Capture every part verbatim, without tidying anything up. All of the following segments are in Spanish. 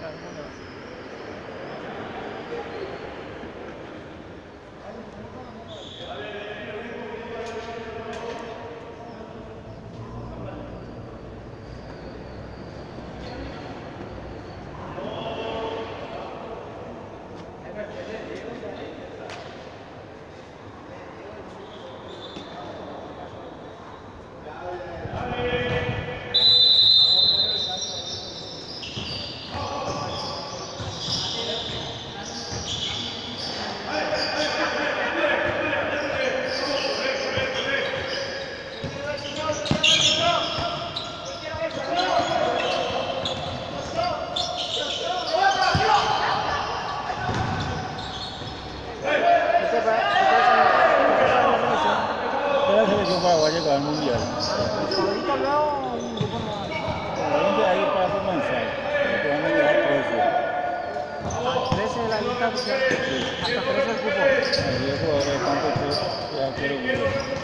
Paraguaya que va al mundial. Ahorita luego un grupo no hay. ¿Dónde hay para comenzar? Que van a llegar trece. Hasta trece de la lista oficial. Hasta trece el cupo. Ahí el jugador de campo que ya quiero ver.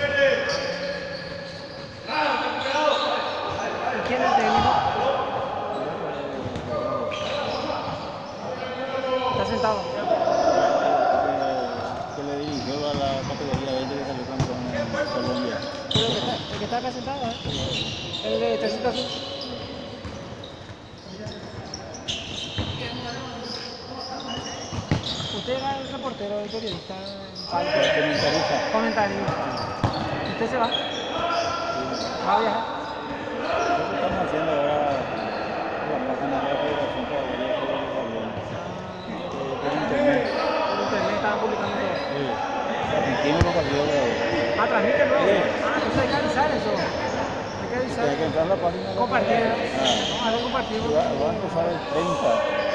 ¿Y quién es el técnico? Está sentado. Que le dirigió a la categoría veinte que salió campeón en Colombia. Pero que está, el que está acá sentado, ¿eh? El de Tercito Azul. Usted era el reportero, el periodista, el Comentarista. comentarista. ¿Usted se va? ¿Va a viajar? Eso estamos haciendo ahora la página de la Federación Paraguaya de Fútbol. Por internet. Por internet estaban publicando todo. Sí. Argentino lo partió de hoy. Ah, transmite luego. Sí. Ah, entonces hay que avisar eso. Hay que avisar. Hay que entrar a la página de la Compartir. Federación. Vamos a ver, compartimos. Va, va a empezar el treinta.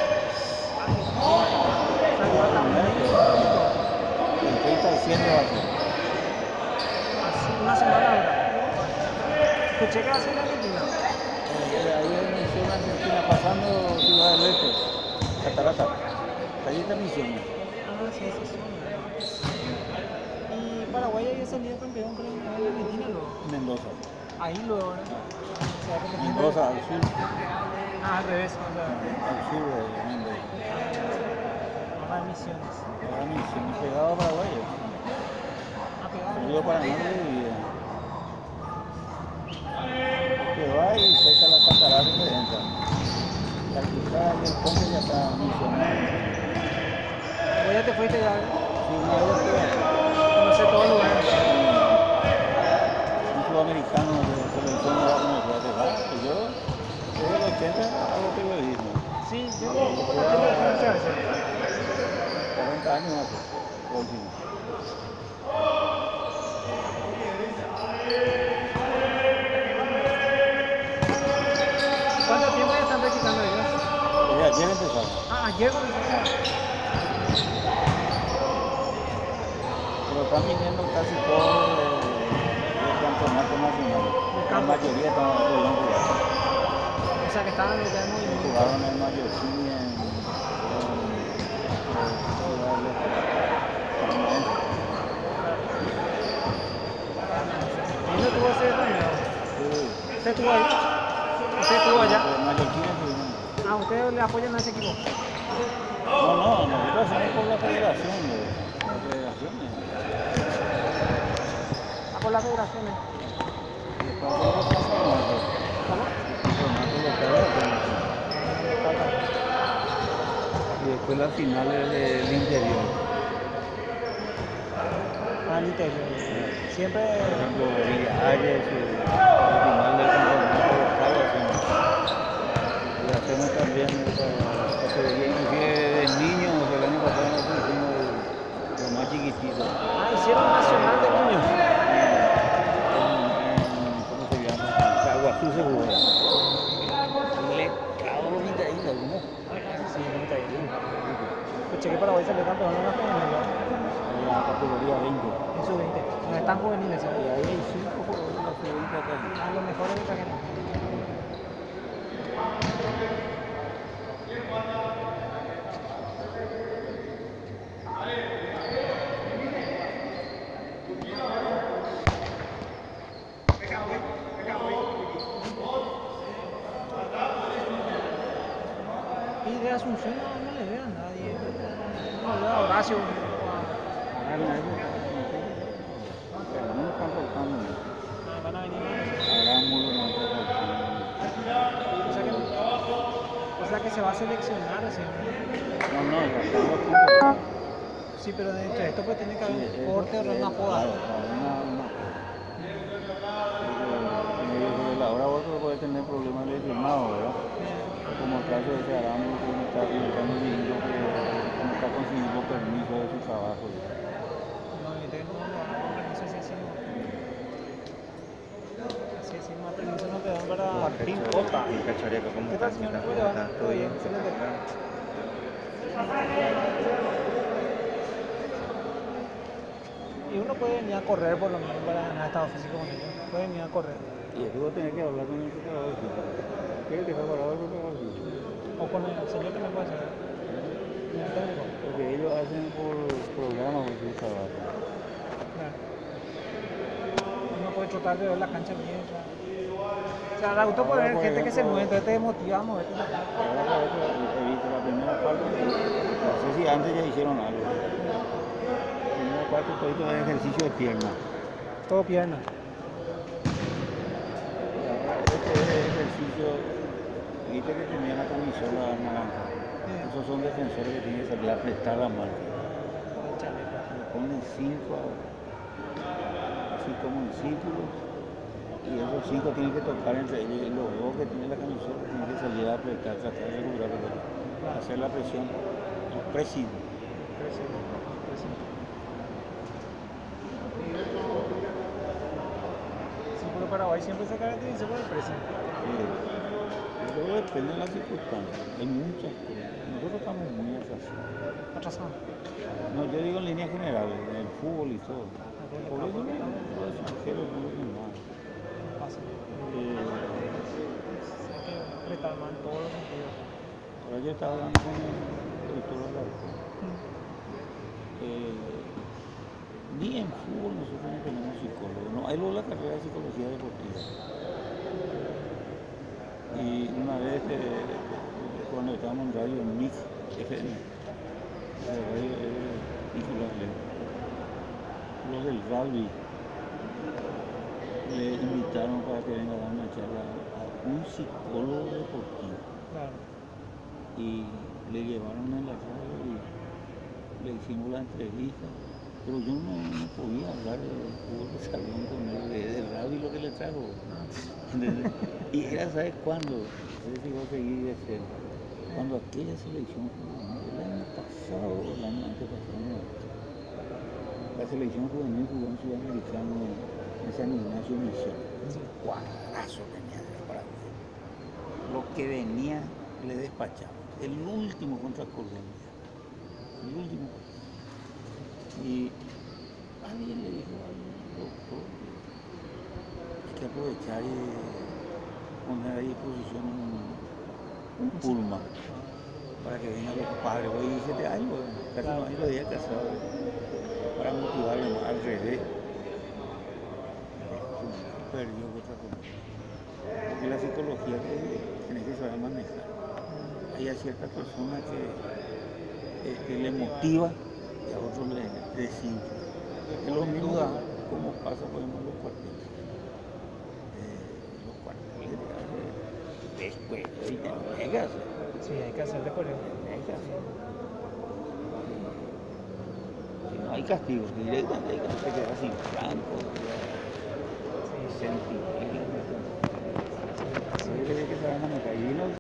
El treinta al cien va a ser. Así, una semana ahora. Escuché que va a ser la Argentina. Ahí en Misión Argentina, pasando Ciudad del Este, Catarata. Ahí está Misión. Ah, sí, sí, sí. Y Paraguay había salido campeón, creo, en Argentina luego. Mendoza. Ahí luego, ¿no? O sea, como Mendoza al sur. Ah, al revés, o sea, Al sur de Mendoza. ahora hay misiones. Ahora Misión, pegado a Paraguay. Ah, pegado. Río Paraná de vida. Que va y seca la catarata y se entra. La cruzada y el puente ya está Misión. Vos ya te fuiste ya, ¿eh? Sí, una vez estuve. Conocer todo el lugar. Un sudamericano de televisión me va a conocer. Que yo, desde el ochenta, hago periodismo. Sí, yo yo tengo que muchas veces. cuarenta años hace. Último. ¿Cuánto tiempo ya están practicando ellos? Oye, ayer empezaron. Ah, ayer comenzaron. Pero están viniendo casi todos del campeonato nacional. La mayoría están en Colombia. O sea, que estaban ya en movimiento. Jugaron en Mallorquí, en Ciudad del Este. ¿Y no tuvo ese torneo? Sí. ¿Usted estuvo ahí? ¿Usted estuvo allá? En Mallorquí estuvimos. Ah, ¿ustedes le apoyan a ese equipo? No, no, nosotros hacemos por la federación. de- La federación. eh. Ah, por las federaciones. Y después hacemos los campeonatos. ¿Cómo? Campeonatos locales hacemos. Y después las finales del interior. Ah, el interior. Siempre. Por ejemplo, Villa Ayes, el final del campeonato local hacemos. Y hacemos también esa categoría, inclusive de niños, el año pasado nosotros hicimos lo más chiquitito. Ah, hicieron nacional de niños. En, en- ¿cómo se llama? Caguazú se jugó. Le cago ahorita ahí, ¿no? Sí, nunca hay. Escuché que Paraguay salió campeón en la femenil, En la categoría veinte. en su veinte. No están juveniles, Y ¿sabes? ahí hay cinco jugadores de la sub-veinte acá. A los mejores que trajeron. Y de Asunción no, no le veo a nadie. No le veo a Horacio. o a- Ahora en la época, pero no están faltando. Ah, van a venir. Habrá mucho que no está faltando. O sea que, o sea que se va a seleccionar así. No, no, ya estamos convocados. Sí, pero dentro de esto pues tiene que Sí, haber eso un corte o es, una poda. claro, claro, una, una Porque me dijo que la hora otro puede tener problemas lesionados, ¿verdad? Como el caso de ese Aramo que no está, no está consiguiendo, que no está consiguiendo permiso de su trabajo. No, y de no, no, permiso así, así no. Así, así, más permiso no te dan para... Martín Cota. Y Cachareca, ¿cómo ¿Qué estás? tal, señor? ¿Cómo ¿Cómo le va? estás? Todo ¿Todo bien, bien? excelente. Y uno puede venir a correr por lo menos para ganar estado físico con ellos. Puede venir a correr. Y eso voy a tener que hablar con el preparador físico. ¿Quieres que está parado el preparador físico? O con el señor que me puede hacer. El técnico. Porque ellos hacen por programa por su trabajo. Claro. Uno puede tratar de ver la cancha bien. O sea, o sea da gusto por Ahora, ver por gente que se ejemplo, mueve, entonces te motiva a moverte. Ahora por eso he visto la primera parte, no sé si antes ya hicieron algo. La primera parte todo es ejercicio de pierna. Todo pierna. Y ahora este es el ejercicio, viste que tenía la camisola naranja. Esos son defensores que tienen que salir a prestar la marca. Le ponen cinco ahora, así como en círculo. Y esos cinco tienen que tocar entre ellos. Y los dos que tienen la camisola tienen que salir a apretar, tratar de recuperar la pelota. Hacer la presión, el pressing. Sí, pero Paraguay siempre se caracteriza por el precio. Eh, Luego depende de las circunstancias. Hay muchas cosas. Nosotros estamos muy atrasados. Atrasado. No, yo digo en línea general, en el fútbol y todo. Por eso los extranjeros no lo más. Pasa. Eh, Hay que apretar más en todos los sentidos. Ahora yo estaba hablando con el director de la eh, ni en fútbol nosotros no tenemos psicólogos. No, hay luego la carrera de psicología deportiva. Y una vez eh, cuando estábamos en radio Mix F M, la radio eh, hizo la- le- los del rugby le invitaron para que venga a dar una charla a un psicólogo deportivo. Claro. Y le llevaron en la radio y le hicimos la entrevista, pero yo no, no podía hablar de fútbol de salón con él, de, de radio y lo que le trajo. ¿Entendés? Y era, ¿sabes cuándo? Él dijo seguir de cerca. Cuando aquella selección, juvenil, el año pasado, o el año antepasado, la selección juvenil jugó en Sudamericano en San Ignacio Misión. Un cuadrazo tenía de Paraguay. Lo que venía le despachaba. El último contra Colombia. El último. Y alguien le dijo al doctor, hay que aprovechar y poner a disposición un, un pullman para que vengan los padres. Hoy diecisiete años, casi no hay días casados, para motivarle más al revés. Perdió otra cosa. Porque la psicología que tiene que saber manejar. Hay a ciertas personas que, eh, que le motiva y a otros le desinfla. Es lo mismo como pasa por ejemplo en los cuarteles. Eh, los cuarteles de después y te negas. Sí, hay que hacerle por él. te negas. Si no hay castigos, directamente te quedas sin franco, sin sentimiento. Yo creo que se van a manejar. Y vino